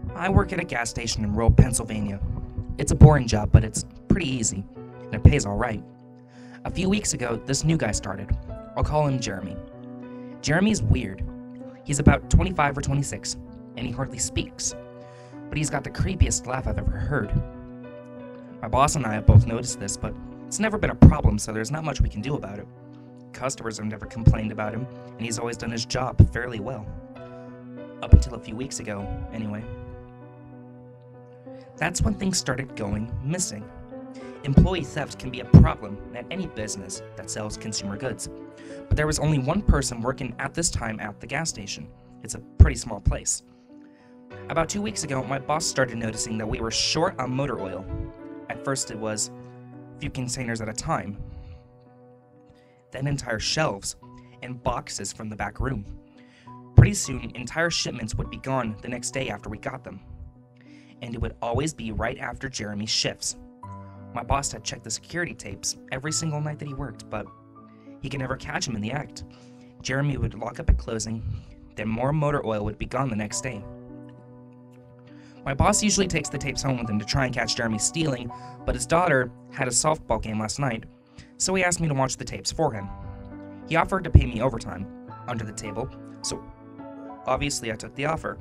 I work at a gas station in rural Pennsylvania. It's a boring job, but it's pretty easy, and it pays alright. A few weeks ago, this new guy started. I'll call him Jeremy. Jeremy's weird. He's about 25 or 26, and he hardly speaks. But he's got the creepiest laugh I've ever heard. My boss and I have both noticed this, but it's never been a problem, so there's not much we can do about it. Customers have never complained about him, and he's always done his job fairly well. Up until a few weeks ago, anyway. That's when things started going missing. Employee theft can be a problem at any business that sells consumer goods. But there was only one person working at this time at the gas station. It's a pretty small place. About 2 weeks ago, my boss started noticing that we were short on motor oil. At first it was a few containers at a time. Then entire shelves and boxes from the back room. Pretty soon, entire shipments would be gone the next day after we got them. And it would always be right after Jeremy's shifts. My boss had checked the security tapes every single night that he worked, but he could never catch him in the act. Jeremy would lock up at closing, then more motor oil would be gone the next day. My boss usually takes the tapes home with him to try and catch Jeremy stealing, but his daughter had a softball game last night, so he asked me to watch the tapes for him. He offered to pay me overtime under the table, so obviously I took the offer.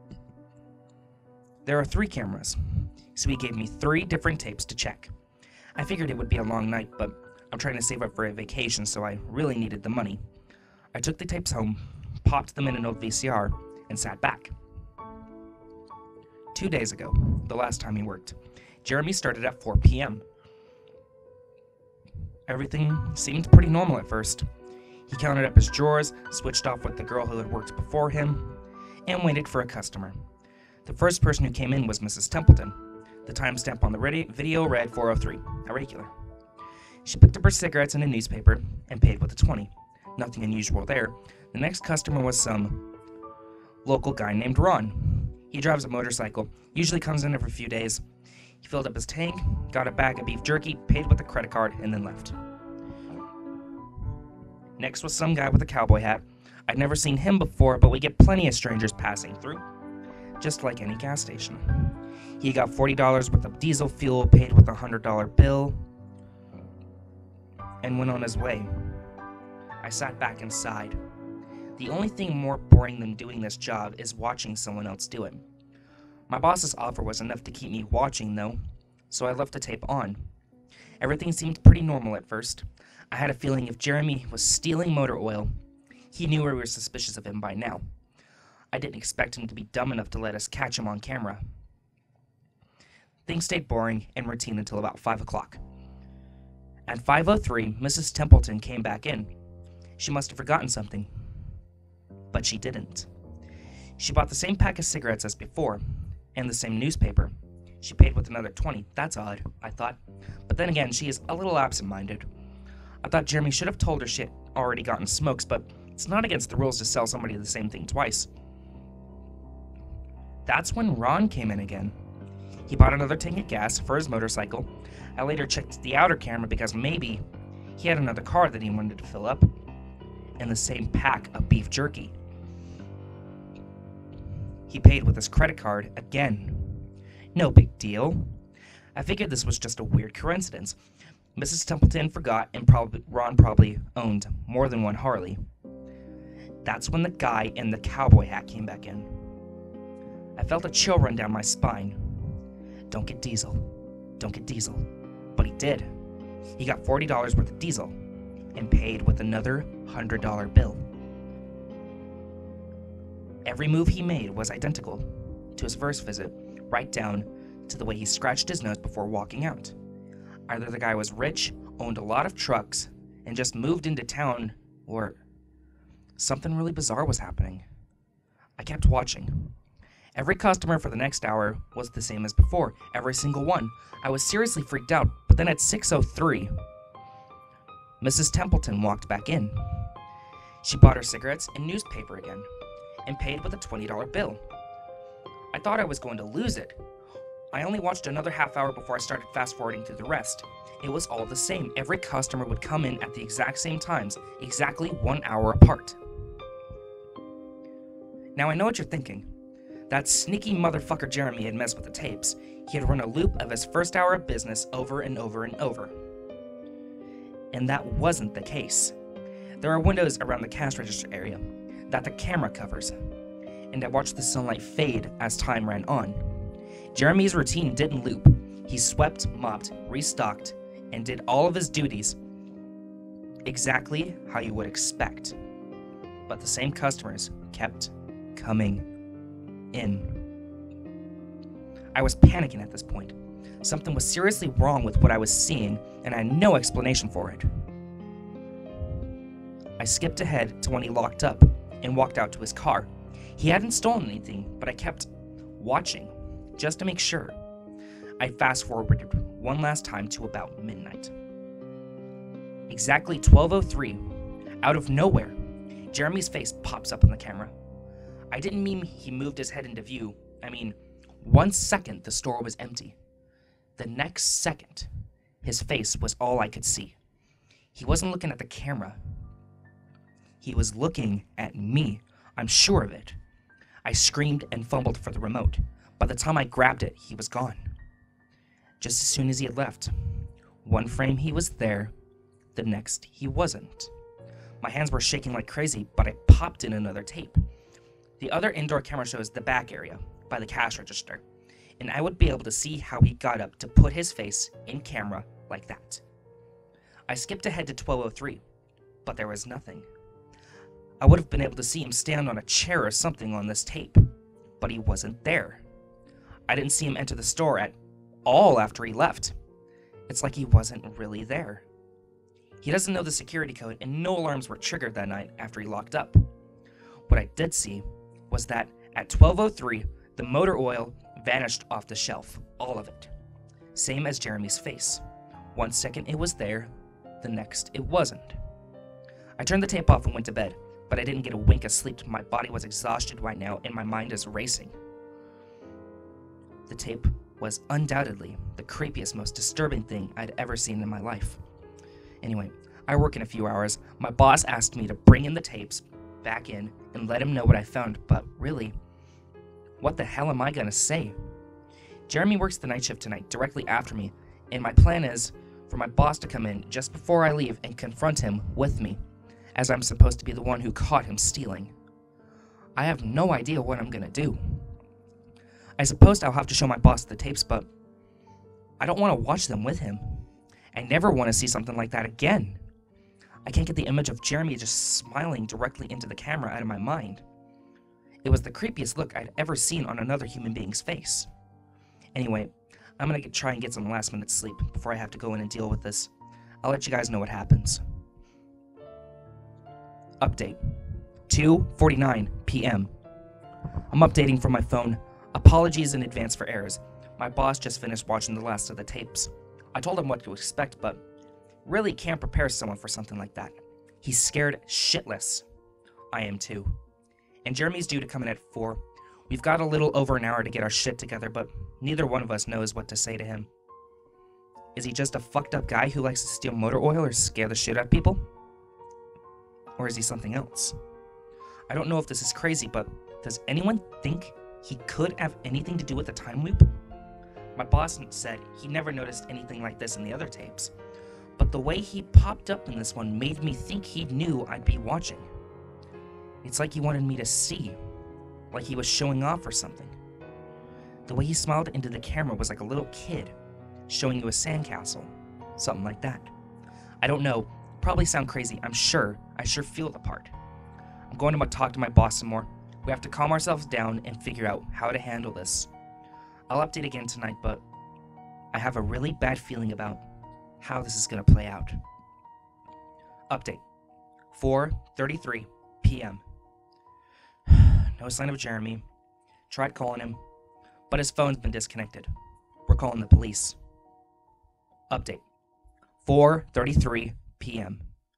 There are 3 cameras, so he gave me 3 different tapes to check. I figured it would be a long night, but I'm trying to save up for a vacation, so I really needed the money. I took the tapes home, popped them in an old VCR, and sat back. 2 days ago, the last time he worked, Jeremy started at 4 p.m. Everything seemed pretty normal at first. He counted up his drawers, switched off with the girl who had worked before him, and waited for a customer. The first person who came in was Mrs. Templeton. The timestamp on the video read 4:03, a regular. She picked up her cigarettes and a newspaper and paid with a 20. Nothing unusual there. The next customer was some local guy named Ron. He drives a motorcycle, usually comes in every few days. He filled up his tank, got a bag of beef jerky, paid with a credit card, and then left. Next was some guy with a cowboy hat. I'd never seen him before, but we get plenty of strangers passing through, just like any gas station. He got $40 worth of diesel fuel, paid with a $100 bill, and went on his way. I sat back and sighed. The only thing more boring than doing this job is watching someone else do it. My boss's offer was enough to keep me watching, though, so I left the tape on. Everything seemed pretty normal at first. I had a feeling if Jeremy was stealing motor oil, he knew we were suspicious of him by now. I didn't expect him to be dumb enough to let us catch him on camera. Things stayed boring and routine until about 5 o'clock. At 5:03, Mrs. Templeton came back in. She must have forgotten something. But she didn't. She bought the same pack of cigarettes as before, and the same newspaper. She paid with another 20. That's odd, I thought. But then again, she is a little absent-minded. I thought Jeremy should have told her she had already gotten smokes, but it's not against the rules to sell somebody the same thing twice. That's when Ron came in again. He bought another tank of gas for his motorcycle. I later checked the outer camera because maybe he had another car that he wanted to fill up, and the same pack of beef jerky. He paid with his credit card again. No big deal. I figured this was just a weird coincidence. Mrs. Templeton forgot, and Ron probably owned more than one Harley. That's when the guy in the cowboy hat came back in. I felt a chill run down my spine. Don't get diesel. Don't get diesel. But he did. He got $40 worth of diesel and paid with another $100 bill. Every move he made was identical to his first visit, right down to the way he scratched his nose before walking out. Either the guy was rich, owned a lot of trucks, and just moved into town, or something really bizarre was happening. I kept watching. Every customer for the next hour was the same as before, every single one. I was seriously freaked out, but then at 6:03, Mrs. Templeton walked back in. She bought her cigarettes and newspaper again, and paid with a $20 bill. I thought I was going to lose it. I only watched another half hour before I started fast-forwarding through the rest. It was all the same. Every customer would come in at the exact same times, exactly 1 hour apart. Now I know what you're thinking. That sneaky motherfucker Jeremy had messed with the tapes. He had run a loop of his first hour of business over and over and over. And that wasn't the case. There are windows around the cash register area that the camera covers, and I watched the sunlight fade as time ran on. Jeremy's routine didn't loop. He swept, mopped, restocked, and did all of his duties exactly how you would expect. But the same customers kept coming in. I was panicking at this point. Something was seriously wrong with what I was seeing, and I had no explanation for it. I skipped ahead to when he locked up and walked out to his car. He hadn't stolen anything, but I kept watching just to make sure. I fast-forwarded one last time to about midnight. Exactly 12:03, out of nowhere, Jeremy's face pops up on the camera. I didn't mean he moved his head into view. I mean, 1 second the store was empty. The next second, his face was all I could see. He wasn't looking at the camera. He was looking at me. I'm sure of it. I screamed and fumbled for the remote. By the time I grabbed it, he was gone. Just as soon as he had left. One frame he was there, the next he wasn't. My hands were shaking like crazy, but I popped in another tape. The other indoor camera shows the back area, by the cash register, and I would be able to see how he got up to put his face in camera like that. I skipped ahead to 12:03, but there was nothing. I would have been able to see him stand on a chair or something on this tape, but he wasn't there. I didn't see him enter the store at all after he left. It's like he wasn't really there. He doesn't know the security code, and no alarms were triggered that night after he locked up. What I did see was that at 12:03, the motor oil vanished off the shelf, all of it. Same as Jeremy's face. 1 second it was there, the next it wasn't. I turned the tape off and went to bed, but I didn't get a wink of sleep. My body was exhausted right now, and my mind is racing. The tape was undoubtedly the creepiest, most disturbing thing I'd ever seen in my life. Anyway, I work in a few hours. My boss asked me to bring in the tapes back in and let him know what I found, but really, what the hell am I gonna say? Jeremy works the night shift tonight, directly after me, and my plan is for my boss to come in just before I leave and confront him with me, as I'm supposed to be the one who caught him stealing. I have no idea what I'm gonna do. I suppose I'll have to show my boss the tapes, but I don't want to watch them with him. I never want to see something like that again. I can't get the image of Jeremy just smiling directly into the camera out of my mind. It was the creepiest look I'd ever seen on another human being's face. Anyway, I'm gonna try and get some last minute sleep before I have to go in and deal with this. I'll let you guys know what happens. Update. 2:49 p.m. I'm updating from my phone. Apologies in advance for errors. My boss just finished watching the last of the tapes. I told him what to expect, but really can't prepare someone for something like that. He's scared shitless. I am too. And Jeremy's due to come in at 4. We've got a little over an hour to get our shit together, but neither one of us knows what to say to him. Is he just a fucked up guy who likes to steal motor oil or scare the shit out of people? Or is he something else? I don't know if this is crazy, but does anyone think he could have anything to do with the time loop? My boss said he never noticed anything like this in the other tapes, but the way he popped up in this one made me think he knew I'd be watching. It's like he wanted me to see, like he was showing off or something. The way he smiled into the camera was like a little kid showing you a sandcastle, something like that. I don't know, probably sound crazy, I sure feel the part. I'm going to talk to my boss some more. We have to calm ourselves down and figure out how to handle this. I'll update again tonight, but I have a really bad feeling about how this is going to play out. Update. 4:33 p.m. No sign of Jeremy. Tried calling him, but his phone's been disconnected. We're calling the police. Update. 4:33 p.m.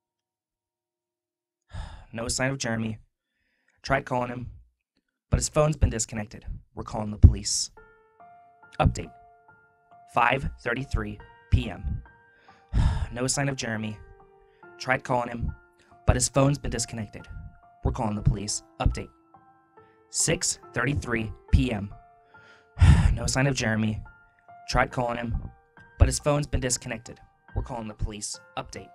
No sign of Jeremy. Tried calling him, but his phone's been disconnected. We're calling the police. Update. 5:33 p.m. No sign of Jeremy. Tried calling him, but his phone's been disconnected. We're calling the police. Update. 6:33 p.m. No sign of Jeremy. Tried calling him, but his phone's been disconnected. We're calling the police. Update.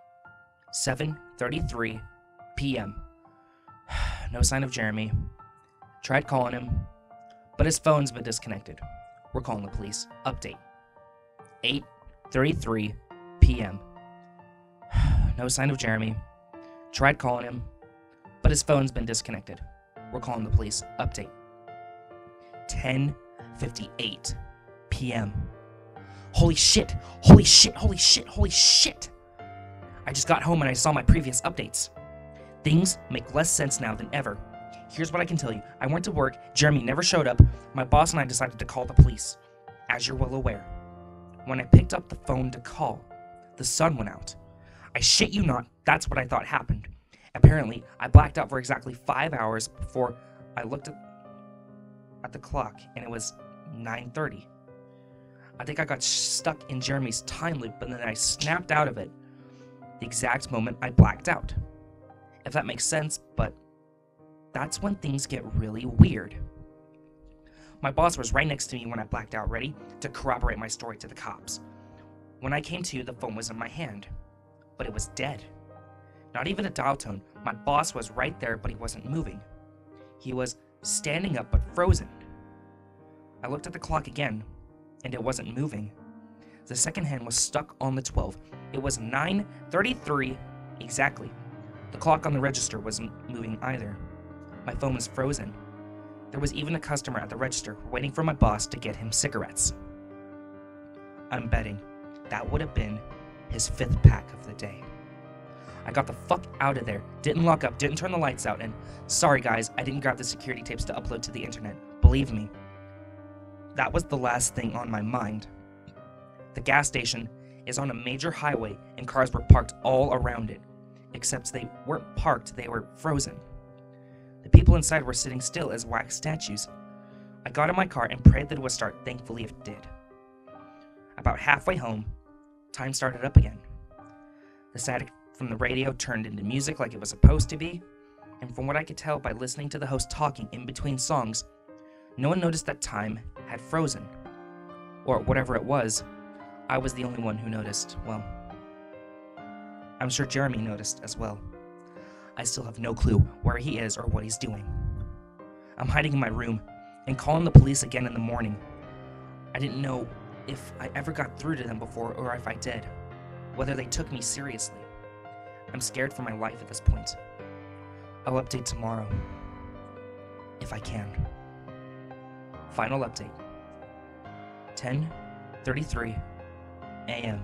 7:33 p.m. No sign of Jeremy. Tried calling him, but his phone's been disconnected. We're calling the police. Update. 8:33 p.m. No sign of Jeremy. Tried calling him, but his phone's been disconnected. We're calling the police. Update. 10:58 p.m. Holy shit! Holy shit! Holy shit! Holy shit! I just got home and I saw my previous updates. Things make less sense now than ever. Here's what I can tell you. I went to work, Jeremy never showed up, my boss and I decided to call the police. As you're well aware, when I picked up the phone to call, the sun went out. I shit you not, that's what I thought happened. Apparently, I blacked out for exactly 5 hours before I looked at the clock, and it was 9:30. I think I got stuck in Jeremy's time loop, and then I snapped out of it the exact moment I blacked out. If that makes sense, but that's when things get really weird. My boss was right next to me when I blacked out, ready to corroborate my story to the cops. When I came to, the phone was in my hand, but it was dead. Not even a dial tone. My boss was right there, but he wasn't moving. He was standing up, but frozen. I looked at the clock again, and it wasn't moving. The second hand was stuck on the 12. It was 9:33 exactly. The clock on the register wasn't moving either. My phone was frozen. There was even a customer at the register waiting for my boss to get him cigarettes. I'm betting that would have been his 5th pack of the day. I got the fuck out of there, didn't lock up, didn't turn the lights out, and sorry guys, I didn't grab the security tapes to upload to the internet. Believe me, that was the last thing on my mind. The gas station is on a major highway and cars were parked all around it. Except they weren't parked, they were frozen. The people inside were sitting still as wax statues. I got in my car and prayed that it would start, thankfully it did. About halfway home, time started up again. The static from the radio turned into music like it was supposed to be, and from what I could tell by listening to the host talking in between songs, no one noticed that time had frozen. Or whatever it was, I was the only one who noticed. Well, I'm sure Jeremy noticed as well. I still have no clue where he is or what he's doing. I'm hiding in my room and calling the police again in the morning. I didn't know if I ever got through to them before or if I did, whether they took me seriously. I'm scared for my life at this point. I'll update tomorrow, if I can. Final update. 10:33 a.m.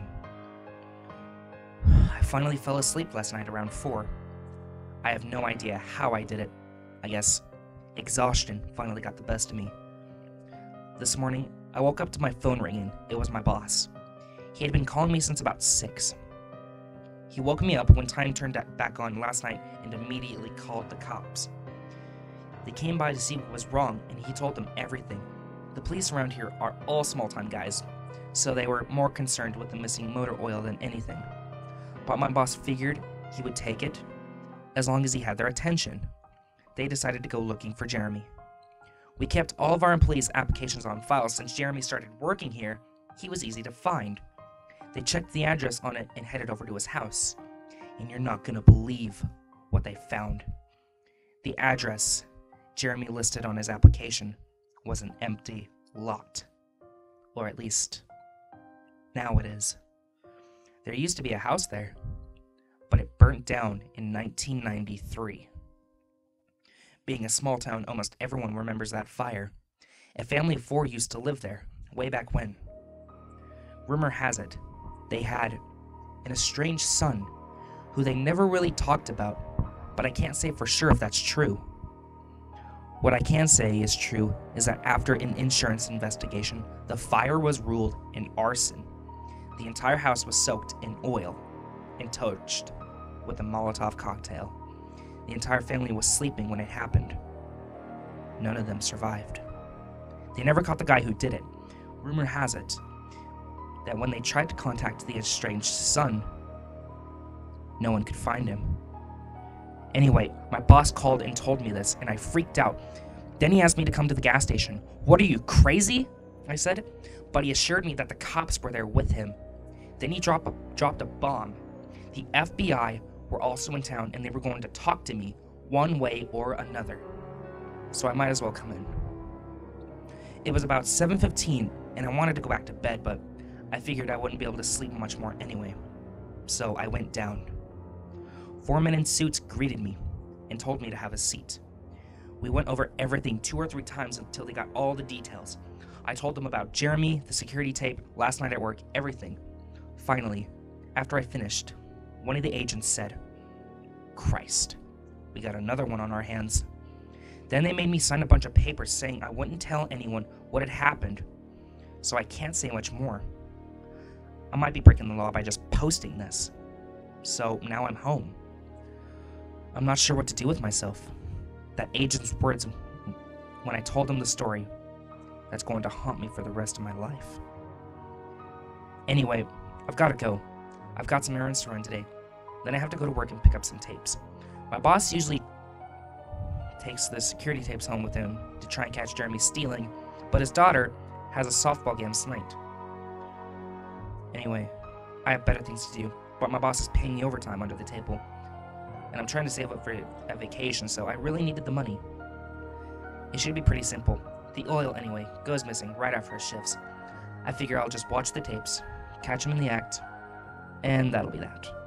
I finally fell asleep last night around 4. I have no idea how I did it. I guess exhaustion finally got the best of me. This morning, I woke up to my phone ringing. It was my boss. He had been calling me since about 6. He woke me up when time turned back on last night and immediately called the cops. They came by to see what was wrong, and he told them everything. The police around here are all small-time guys, so they were more concerned with the missing motor oil than anything. But my boss figured he would take it as long as he had their attention. They decided to go looking for Jeremy. We kept all of our employees' applications on file. Since Jeremy started working here, he was easy to find. They checked the address on it and headed over to his house. And you're not gonna believe what they found. The address Jeremy listed on his application was an empty lot. Or at least, now it is. There used to be a house there, but it burnt down in 1993. Being a small town, almost everyone remembers that fire. A family of 4 used to live there, way back when. Rumor has it, they had an estranged son, who they never really talked about, but I can't say for sure if that's true. What I can say is true is that after an insurance investigation, the fire was ruled an arson. The entire house was soaked in oil and torched with a Molotov cocktail. The entire family was sleeping when it happened. None of them survived. They never caught the guy who did it. Rumor has it that when they tried to contact the estranged son, no one could find him. Anyway, my boss called and told me this, and I freaked out. Then he asked me to come to the gas station. What are you, crazy? I said, but he assured me that the cops were there with him. Then he dropped a bomb. The FBI were also in town and they were going to talk to me one way or another. So I might as well come in. It was about 7:15 and I wanted to go back to bed, but I figured I wouldn't be able to sleep much more anyway. So I went down. 4 men in suits greeted me and told me to have a seat. We went over everything 2 or 3 times until they got all the details. I told them about Jeremy, the security tape, last night at work, everything. Finally, after I finished, one of the agents said, "Christ, we got another one on our hands." Then they made me sign a bunch of papers saying I wouldn't tell anyone what had happened, so I can't say much more. I might be breaking the law by just posting this. So now I'm home. I'm not sure what to do with myself. That agent's words when I told him the story, that's going to haunt me for the rest of my life. Anyway, I've got to go. I've got some errands to run today. Then I have to go to work and pick up some tapes. My boss usually takes the security tapes home with him to try and catch Jeremy stealing, but his daughter has a softball game tonight. Anyway, I have better things to do, but my boss is paying me overtime under the table, and I'm trying to save up for a vacation, so I really needed the money. It should be pretty simple. The oil, anyway, goes missing right after his shifts. I figure I'll just watch the tapes, catch him in the act, and that'll be that.